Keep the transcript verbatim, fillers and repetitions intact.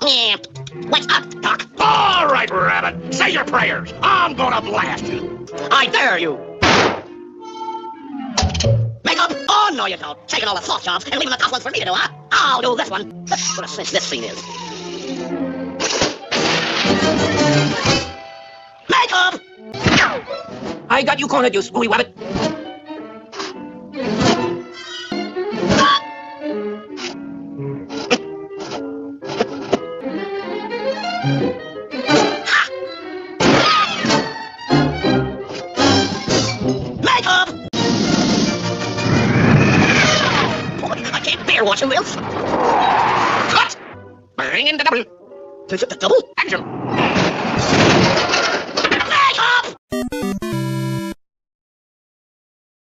Yeah. What's up, Doc? All right, Rabbit. Say your prayers. I'm gonna blast you. I dare you. Makeup? Oh, no you don't. Taking all the soft jobs and leaving the tough ones for me to do, huh? I'll do this one. What a cinch this scene is. Makeup! I got you cornered, you screwy rabbit. Makeup! Boy, I can't bear watching this. Cut! Bring in the double. Is it the double? Action!